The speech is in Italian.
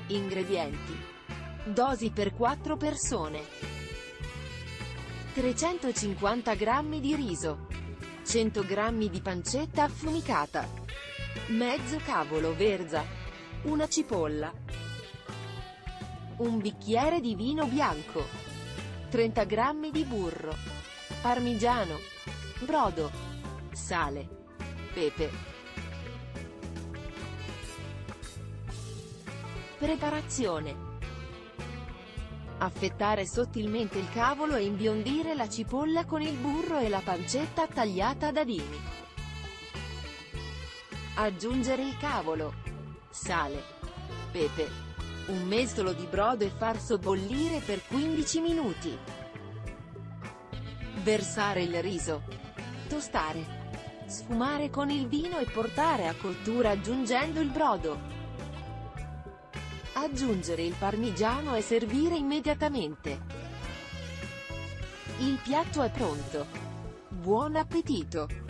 Ingredienti. Dosi per 4 persone. 350 g di riso. 100 g di pancetta affumicata. Mezzo cavolo verza. Una cipolla. Un bicchiere di vino bianco. 30 g di burro. Parmigiano. Brodo. Sale. Pepe. Preparazione. Affettare sottilmente il cavolo e imbiondire la cipolla con il burro e la pancetta tagliata a dadini. Aggiungere il cavolo, sale, pepe, un mestolo di brodo e far sobbollire per 15 minuti. Versare il riso. Tostare. Sfumare con il vino e portare a cottura aggiungendo il brodo. Aggiungere il parmigiano e servire immediatamente. Il piatto è pronto. Buon appetito!